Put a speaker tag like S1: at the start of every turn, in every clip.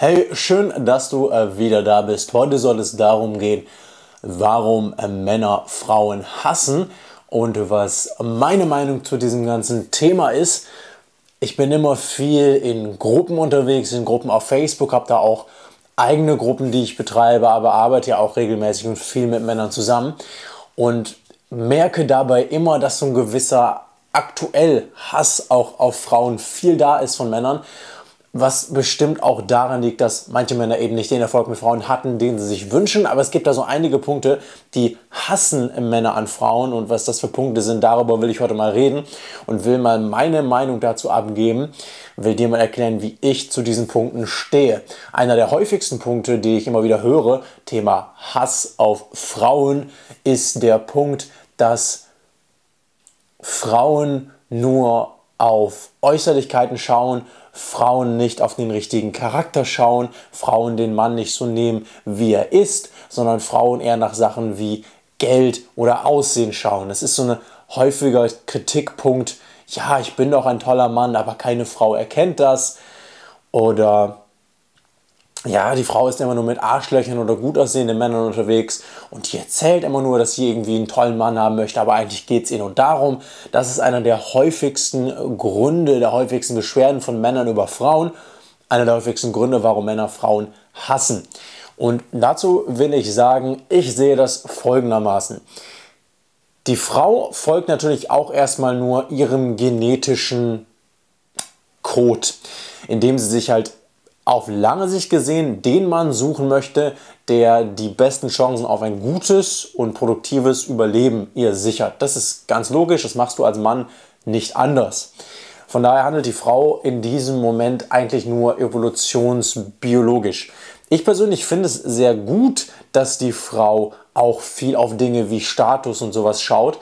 S1: Hey, schön, dass du wieder da bist. Heute soll es darum gehen, warum Männer Frauen hassen und was meine Meinung zu diesem ganzen Thema ist. Ich bin immer viel in Gruppen unterwegs, in Gruppen auf Facebook, habe da auch eigene Gruppen, die ich betreibe, aber arbeite ja auch regelmäßig und viel mit Männern zusammen und merke dabei immer, dass so ein gewisser aktuell Hass auch auf Frauen viel da ist von Männern. Was bestimmt auch daran liegt, dass manche Männer eben nicht den Erfolg mit Frauen hatten, den sie sich wünschen. Aber es gibt da so einige Punkte, die hassen Männer an Frauen. Und was das für Punkte sind, darüber will ich heute mal reden und will mal meine Meinung dazu abgeben. Will dir mal erklären, wie ich zu diesen Punkten stehe. Einer der häufigsten Punkte, die ich immer wieder höre, Thema Hass auf Frauen, ist der Punkt, dass Frauen nur auf Äußerlichkeiten schauen, Frauen nicht auf den richtigen Charakter schauen, Frauen den Mann nicht so nehmen, wie er ist, sondern Frauen eher nach Sachen wie Geld oder Aussehen schauen. Das ist so ein häufiger Kritikpunkt, ja, ich bin doch ein toller Mann, aber keine Frau erkennt das. Oder ja, die Frau ist immer nur mit Arschlöchern oder gut aussehenden Männern unterwegs und die erzählt immer nur, dass sie irgendwie einen tollen Mann haben möchte, aber eigentlich geht es ihr nur darum. Das ist einer der häufigsten Gründe, der häufigsten Beschwerden von Männern über Frauen. Einer der häufigsten Gründe, warum Männer Frauen hassen. Und dazu will ich sagen, ich sehe das folgendermaßen. Die Frau folgt natürlich auch erstmal nur ihrem genetischen Code, indem sie sich halt auf lange Sicht gesehen den Mann suchen möchte, der die besten Chancen auf ein gutes und produktives Überleben ihr sichert. Das ist ganz logisch, das machst du als Mann nicht anders. Von daher handelt die Frau in diesem Moment eigentlich nur evolutionsbiologisch. Ich persönlich finde es sehr gut, dass die Frau auch viel auf Dinge wie Status und sowas schaut.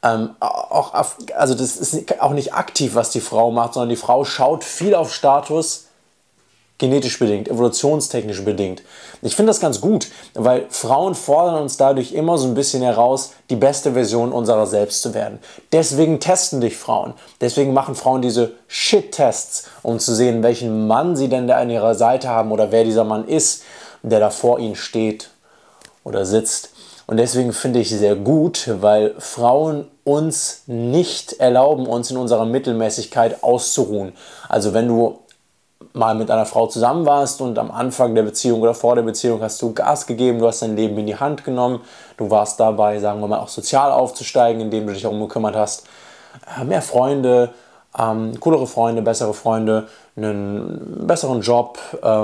S1: Also das ist auch nicht aktiv, was die Frau macht, sondern die Frau schaut viel auf Status, genetisch bedingt, evolutionstechnisch bedingt. Ich finde das ganz gut, weil Frauen fordern uns dadurch immer so ein bisschen heraus, die beste Version unserer selbst zu werden. Deswegen testen dich Frauen. Deswegen machen Frauen diese Shit-Tests, um zu sehen, welchen Mann sie denn da an ihrer Seite haben oder wer dieser Mann ist, der da vor ihnen steht oder sitzt. Und deswegen finde ich sehr gut, weil Frauen uns nicht erlauben, uns in unserer Mittelmäßigkeit auszuruhen. Also wenn du mal mit einer Frau zusammen warst und am Anfang der Beziehung oder vor der Beziehung hast du Gas gegeben, du hast dein Leben in die Hand genommen, du warst dabei, sagen wir mal, auch sozial aufzusteigen, indem du dich darum gekümmert hast, mehr Freunde, coolere Freunde, bessere Freunde, einen besseren Job,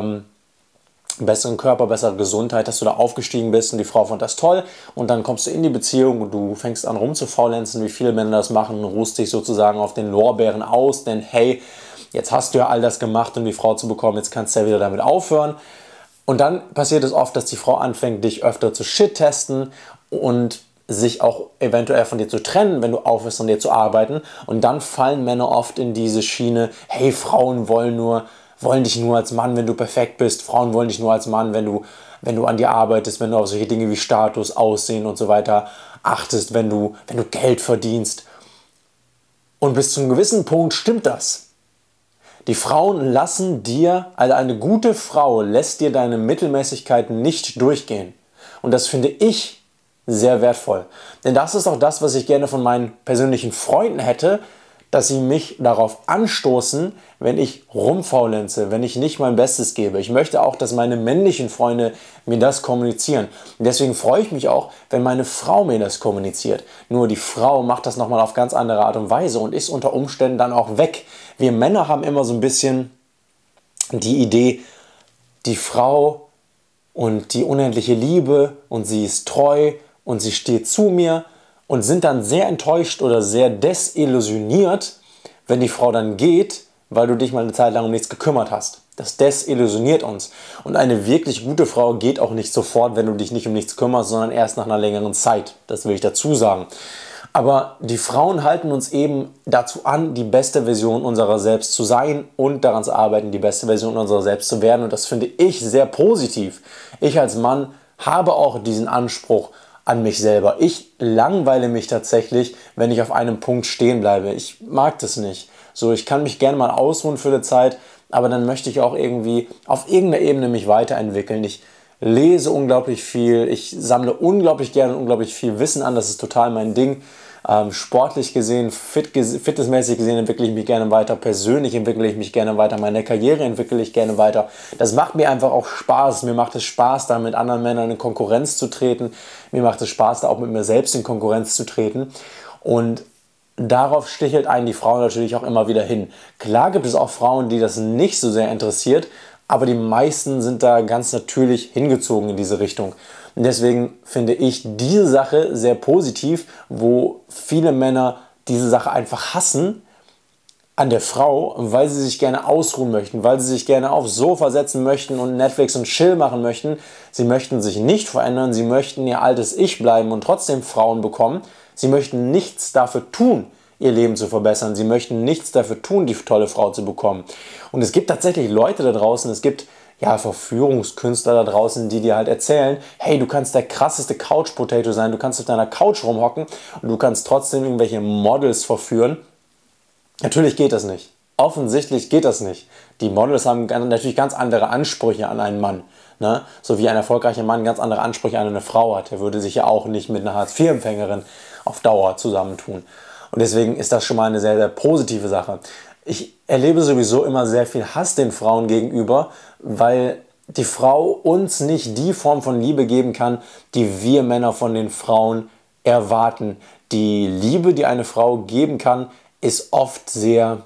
S1: besseren Körper, bessere Gesundheit, dass du da aufgestiegen bist und die Frau fand das toll und dann kommst du in die Beziehung und du fängst an rumzufaulenzen, wie viele Männer das machen, ruhst dich sozusagen auf den Lorbeeren aus, denn hey, jetzt hast du ja all das gemacht, um die Frau zu bekommen, jetzt kannst du ja wieder damit aufhören. Und dann passiert es oft, dass die Frau anfängt, dich öfter zu shit-testen und sich auch eventuell von dir zu trennen, wenn du aufhörst, an dir zu arbeiten. Und dann fallen Männer oft in diese Schiene, hey, Frauen wollen dich nur als Mann, wenn du perfekt bist. Frauen wollen dich nur als Mann, wenn du an dir arbeitest, wenn du auf solche Dinge wie Status, Aussehen und so weiter achtest, wenn du Geld verdienst. Und bis zu einem gewissen Punkt stimmt das. Die Frauen lassen dir, also eine gute Frau lässt dir deine Mittelmäßigkeiten nicht durchgehen. Und das finde ich sehr wertvoll. Denn das ist auch das, was ich gerne von meinen persönlichen Freunden hätte, dass sie mich darauf anstoßen, wenn ich rumfaulenze, wenn ich nicht mein Bestes gebe. Ich möchte auch, dass meine männlichen Freunde mir das kommunizieren. Und deswegen freue ich mich auch, wenn meine Frau mir das kommuniziert. Nur die Frau macht das nochmal auf ganz andere Art und Weise und ist unter Umständen dann auch weg. Wir Männer haben immer so ein bisschen die Idee, die Frau und die unendliche Liebe und sie ist treu und sie steht zu mir und sind dann sehr enttäuscht oder sehr desillusioniert, wenn die Frau dann geht, weil du dich mal eine Zeit lang um nichts gekümmert hast. Das desillusioniert uns. Und eine wirklich gute Frau geht auch nicht sofort, wenn du dich nicht um nichts kümmerst, sondern erst nach einer längeren Zeit. Das will ich dazu sagen. Aber die Frauen halten uns eben dazu an, die beste Version unserer selbst zu sein und daran zu arbeiten, die beste Version unserer selbst zu werden. Und das finde ich sehr positiv. Ich als Mann habe auch diesen Anspruch an mich selber. Ich langweile mich tatsächlich, wenn ich auf einem Punkt stehen bleibe. Ich mag das nicht. So, ich kann mich gerne mal ausruhen für eine Zeit, aber dann möchte ich auch irgendwie auf irgendeiner Ebene mich weiterentwickeln. Ich lese unglaublich viel, ich sammle unglaublich gerne unglaublich viel Wissen an, das ist total mein Ding. Sportlich gesehen, fitnessmäßig gesehen entwickle ich mich gerne weiter, persönlich entwickle ich mich gerne weiter, meine Karriere entwickle ich gerne weiter. Das macht mir einfach auch Spaß. Mir macht es Spaß, da mit anderen Männern in Konkurrenz zu treten. Mir macht es Spaß, da auch mit mir selbst in Konkurrenz zu treten. Und darauf stichelt einen die Frau natürlich auch immer wieder hin. Klar gibt es auch Frauen, die das nicht so sehr interessiert, aber die meisten sind da ganz natürlich hingezogen in diese Richtung. Und deswegen finde ich diese Sache sehr positiv, wo viele Männer diese Sache einfach hassen an der Frau, weil sie sich gerne ausruhen möchten, weil sie sich gerne aufs Sofa setzen möchten und Netflix und Chill machen möchten. Sie möchten sich nicht verändern, sie möchten ihr altes Ich bleiben und trotzdem Frauen bekommen. Sie möchten nichts dafür tun, ihr Leben zu verbessern. Sie möchten nichts dafür tun, die tolle Frau zu bekommen. Und es gibt tatsächlich Leute da draußen, es gibt Verführungskünstler da draußen, die dir halt erzählen, hey, du kannst der krasseste Couch-Potato sein, du kannst auf deiner Couch rumhocken und du kannst trotzdem irgendwelche Models verführen. Natürlich geht das nicht. Offensichtlich geht das nicht. Die Models haben natürlich ganz andere Ansprüche an einen Mann. Ne? So wie ein erfolgreicher Mann ganz andere Ansprüche an eine Frau hat. Er würde sich ja auch nicht mit einer Hartz-IV-Empfängerin auf Dauer zusammentun. Und deswegen ist das schon mal eine sehr, sehr positive Sache. Ich erlebe sowieso immer sehr viel Hass den Frauen gegenüber, weil die Frau uns nicht die Form von Liebe geben kann, die wir Männer von den Frauen erwarten. Die Liebe, die eine Frau geben kann, ist oft sehr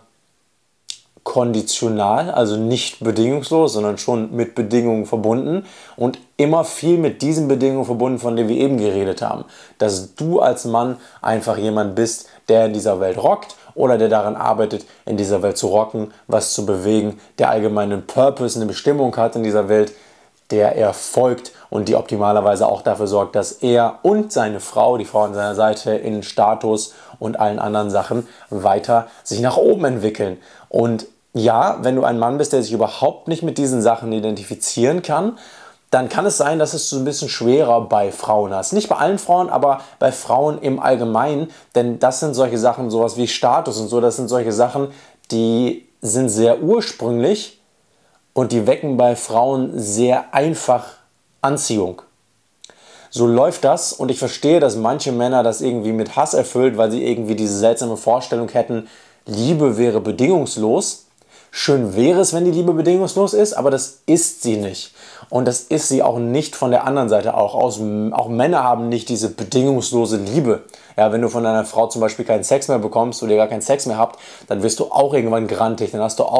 S1: konditional, also nicht bedingungslos, sondern schon mit Bedingungen verbunden und immer viel mit diesen Bedingungen verbunden, von denen wir eben geredet haben. Dass du als Mann einfach jemand bist, der in dieser Welt rockt oder der daran arbeitet, in dieser Welt zu rocken, was zu bewegen, der allgemeinen Purpose, eine Bestimmung hat in dieser Welt, der er folgt und die optimalerweise auch dafür sorgt, dass er und seine Frau, die Frau an seiner Seite, in Status und allen anderen Sachen weiter sich nach oben entwickeln. Und ja, wenn du ein Mann bist, der sich überhaupt nicht mit diesen Sachen identifizieren kann, dann kann es sein, dass es so ein bisschen schwerer bei Frauen hast. Nicht bei allen Frauen, aber bei Frauen im Allgemeinen, denn das sind solche Sachen, sowas wie Status und so, das sind solche Sachen, die sind sehr ursprünglich und die wecken bei Frauen sehr einfach Anziehung. So läuft das und ich verstehe, dass manche Männer das irgendwie mit Hass erfüllt, weil sie irgendwie diese seltsame Vorstellung hätten, Liebe wäre bedingungslos. Schön wäre es, wenn die Liebe bedingungslos ist, aber das ist sie nicht. Und das ist sie auch nicht von der anderen Seite auch. Auch Männer haben nicht diese bedingungslose Liebe. Ja, wenn du von deiner Frau zum Beispiel keinen Sex mehr bekommst oder ihr gar keinen Sex mehr habt, dann wirst du auch irgendwann grantig, dann hast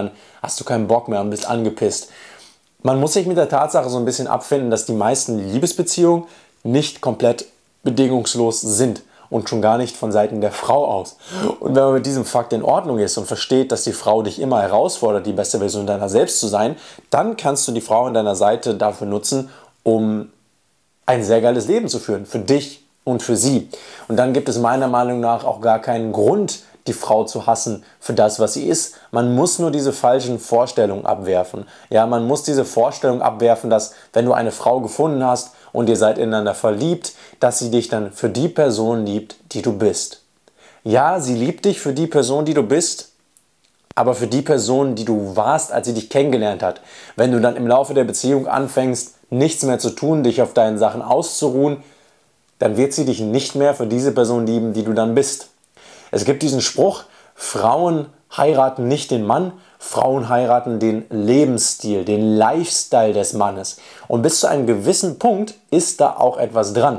S1: du keinen Bock mehr und bist angepisst. Man muss sich mit der Tatsache so ein bisschen abfinden, dass die meisten Liebesbeziehungen nicht komplett bedingungslos sind. Und schon gar nicht von Seiten der Frau aus. Und wenn man mit diesem Fakt in Ordnung ist und versteht, dass die Frau dich immer herausfordert, die beste Version deiner selbst zu sein, dann kannst du die Frau an deiner Seite dafür nutzen, um ein sehr geiles Leben zu führen. Für dich und für sie. Und dann gibt es meiner Meinung nach auch gar keinen Grund, die Frau zu hassen für das, was sie ist. Man muss nur diese falschen Vorstellungen abwerfen. Ja, man muss diese Vorstellung abwerfen, dass wenn du eine Frau gefunden hast und ihr seid ineinander verliebt, dass sie dich dann für die Person liebt, die du bist. Ja, sie liebt dich für die Person, die du bist, aber für die Person, die du warst, als sie dich kennengelernt hat. Wenn du dann im Laufe der Beziehung anfängst, nichts mehr zu tun, dich auf deinen Sachen auszuruhen, dann wird sie dich nicht mehr für diese Person lieben, die du dann bist. Es gibt diesen Spruch, Frauen heiraten nicht den Mann, Frauen heiraten den Lebensstil, den Lifestyle des Mannes. Und bis zu einem gewissen Punkt ist da auch etwas dran.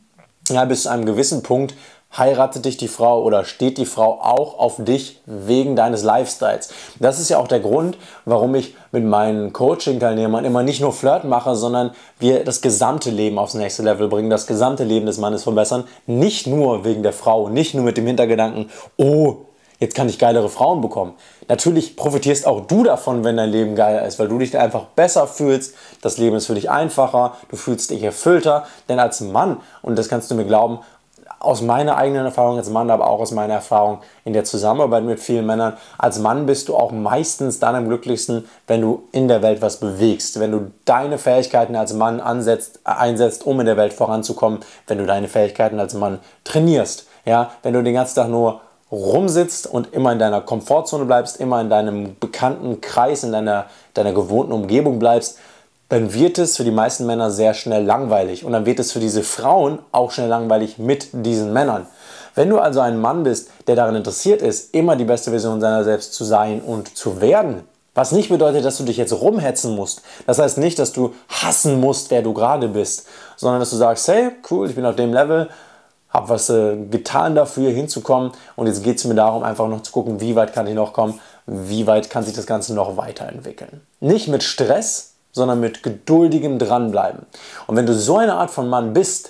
S1: Ja, bis zu einem gewissen Punkt heiratet dich die Frau oder steht die Frau auch auf dich wegen deines Lifestyles. Das ist ja auch der Grund, warum ich mit meinen Coaching-Teilnehmern immer nicht nur Flirt mache, sondern wir das gesamte Leben aufs nächste Level bringen, das gesamte Leben des Mannes verbessern. Nicht nur wegen der Frau, nicht nur mit dem Hintergedanken, oh, jetzt kann ich geilere Frauen bekommen. Natürlich profitierst auch du davon, wenn dein Leben geiler ist, weil du dich einfach besser fühlst, das Leben ist für dich einfacher, du fühlst dich erfüllter, denn als Mann, und das kannst du mir glauben, aus meiner eigenen Erfahrung als Mann, aber auch aus meiner Erfahrung in der Zusammenarbeit mit vielen Männern, als Mann bist du auch meistens dann am glücklichsten, wenn du in der Welt was bewegst, wenn du deine Fähigkeiten als Mann einsetzt, um in der Welt voranzukommen, wenn du deine Fähigkeiten als Mann trainierst, ja, wenn du den ganzen Tag nur rumsitzt und immer in deiner Komfortzone bleibst, immer in deinem bekannten Kreis, in deiner gewohnten Umgebung bleibst, dann wird es für die meisten Männer sehr schnell langweilig. Und dann wird es für diese Frauen auch schnell langweilig mit diesen Männern. Wenn du also ein Mann bist, der daran interessiert ist, immer die beste Version seiner selbst zu sein und zu werden, was nicht bedeutet, dass du dich jetzt rumhetzen musst. Das heißt nicht, dass du hassen musst, wer du gerade bist, sondern dass du sagst, hey, cool, ich bin auf dem Level, habe was getan dafür, hinzukommen und jetzt geht es mir darum, einfach noch zu gucken, wie weit kann ich noch kommen, wie weit kann sich das Ganze noch weiterentwickeln. Nicht mit Stress, sondern mit geduldigem Dranbleiben. Und wenn du so eine Art von Mann bist,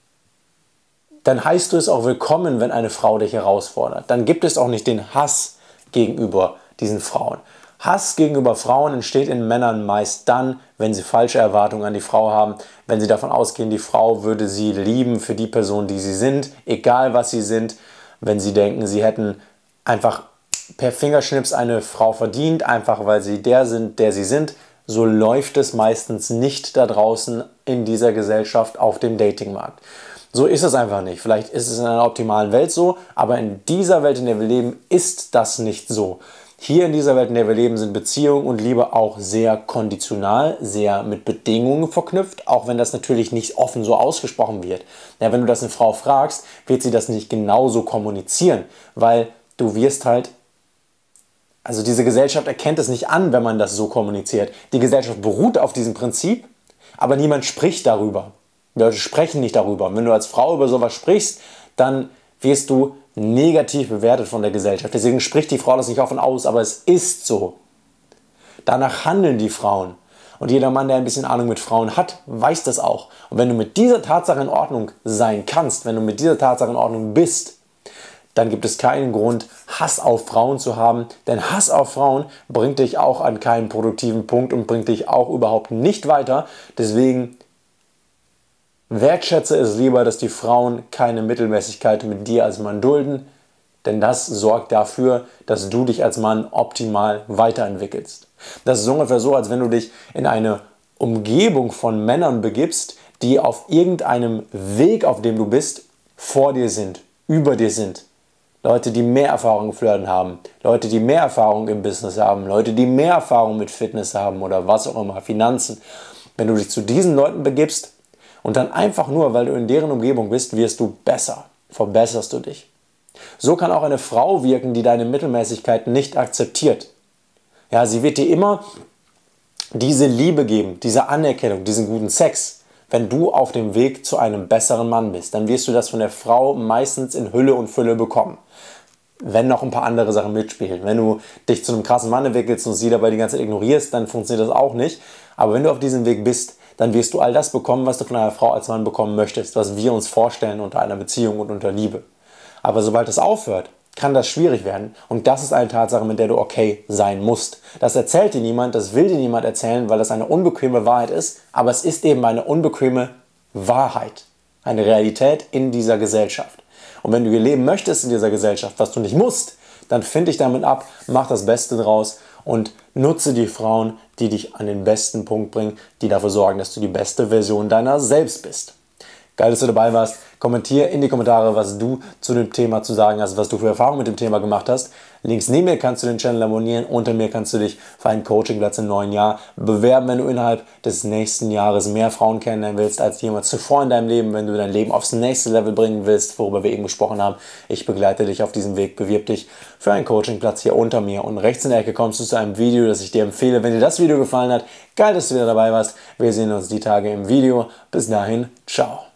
S1: dann heißt du es auch willkommen, wenn eine Frau dich herausfordert. Dann gibt es auch nicht den Hass gegenüber diesen Frauen. Hass gegenüber Frauen entsteht in Männern meist dann, wenn sie falsche Erwartungen an die Frau haben, wenn sie davon ausgehen, die Frau würde sie lieben für die Person, die sie sind, egal was sie sind, wenn sie denken, sie hätten einfach per Fingerschnips eine Frau verdient, einfach weil sie der sind, der sie sind. So läuft es meistens nicht da draußen in dieser Gesellschaft auf dem Datingmarkt. So ist es einfach nicht. Vielleicht ist es in einer optimalen Welt so, aber in dieser Welt, in der wir leben, ist das nicht so. Hier in dieser Welt, in der wir leben, sind Beziehung und Liebe auch sehr konditional, sehr mit Bedingungen verknüpft, auch wenn das natürlich nicht offen so ausgesprochen wird. Ja, wenn du das eine Frau fragst, wird sie das nicht genauso kommunizieren, weil du wirst halt, also diese Gesellschaft erkennt es nicht an, wenn man das so kommuniziert. Die Gesellschaft beruht auf diesem Prinzip, aber niemand spricht darüber. Die Leute sprechen nicht darüber. Und wenn du als Frau über sowas sprichst, dann wirst du negativ bewertet von der Gesellschaft. Deswegen spricht die Frau das nicht offen aus, aber es ist so. Danach handeln die Frauen. Und jeder Mann, der ein bisschen Ahnung mit Frauen hat, weiß das auch. Und wenn du mit dieser Tatsache in Ordnung sein kannst, wenn du mit dieser Tatsache in Ordnung bist, dann gibt es keinen Grund, Hass auf Frauen zu haben. Denn Hass auf Frauen bringt dich auch an keinen produktiven Punkt und bringt dich auch überhaupt nicht weiter. Deswegen wertschätze es lieber, dass die Frauen keine Mittelmäßigkeit mit dir als Mann dulden, denn das sorgt dafür, dass du dich als Mann optimal weiterentwickelst. Das ist ungefähr so, als wenn du dich in eine Umgebung von Männern begibst, die auf irgendeinem Weg, auf dem du bist, vor dir sind, über dir sind. Leute, die mehr Erfahrung im Flirten haben, Leute, die mehr Erfahrung im Business haben, Leute, die mehr Erfahrung mit Fitness haben oder was auch immer, Finanzen. Wenn du dich zu diesen Leuten begibst, und dann einfach nur, weil du in deren Umgebung bist, wirst du besser, verbesserst du dich. So kann auch eine Frau wirken, die deine Mittelmäßigkeit nicht akzeptiert. Ja, sie wird dir immer diese Liebe geben, diese Anerkennung, diesen guten Sex. Wenn du auf dem Weg zu einem besseren Mann bist, dann wirst du das von der Frau meistens in Hülle und Fülle bekommen. Wenn noch ein paar andere Sachen mitspielen. Wenn du dich zu einem krassen Mann entwickelst und sie dabei die ganze Zeit ignorierst, dann funktioniert das auch nicht. Aber wenn du auf diesem Weg bist, dann wirst du all das bekommen, was du von einer Frau als Mann bekommen möchtest, was wir uns vorstellen unter einer Beziehung und unter Liebe. Aber sobald das aufhört, kann das schwierig werden. Und das ist eine Tatsache, mit der du okay sein musst. Das erzählt dir niemand, das will dir niemand erzählen, weil das eine unbequeme Wahrheit ist. Aber es ist eben eine unbequeme Wahrheit. Eine Realität in dieser Gesellschaft. Und wenn du hier leben möchtest in dieser Gesellschaft, was du nicht musst, dann find dich damit ab, mach das Beste draus und nutze die Frauen, die dich an den besten Punkt bringen, die dafür sorgen, dass du die beste Version deiner selbst bist. Geil, dass du dabei warst. Kommentier in die Kommentare, was du zu dem Thema zu sagen hast, was du für Erfahrungen mit dem Thema gemacht hast. Links neben mir kannst du den Channel abonnieren. Unter mir kannst du dich für einen Coachingplatz im neuen Jahr bewerben, wenn du innerhalb des nächsten Jahres mehr Frauen kennenlernen willst als jemals zuvor in deinem Leben, wenn du dein Leben aufs nächste Level bringen willst, worüber wir eben gesprochen haben. Ich begleite dich auf diesem Weg, bewirb dich für einen Coachingplatz hier unter mir. Und rechts in der Ecke kommst du zu einem Video, das ich dir empfehle. Wenn dir das Video gefallen hat, geil, dass du wieder dabei warst. Wir sehen uns die Tage im Video. Bis dahin, ciao.